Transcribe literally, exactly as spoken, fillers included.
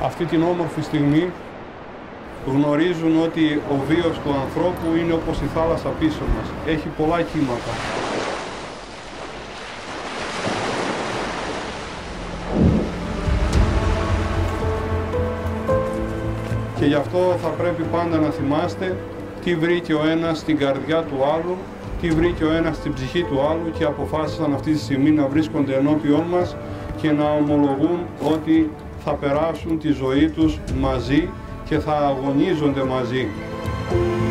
αυτή την όμορφη στιγμή γνωρίζουν ότι ο βίος του ανθρώπου είναι όπως η θάλασσα πίσω μας. Έχει πολλά κύματα. Και γι' αυτό θα πρέπει πάντα να θυμάστε τι βρήκε ο ένας στην καρδιά του άλλου, τι βρήκε ο ένας στην ψυχή του άλλου και αποφάσισαν αυτή τη στιγμή να βρίσκονται ενώπιόν μας και να ομολογούν ότι θα περάσουν τη ζωή τους μαζί και θα αγωνίζονται μαζί.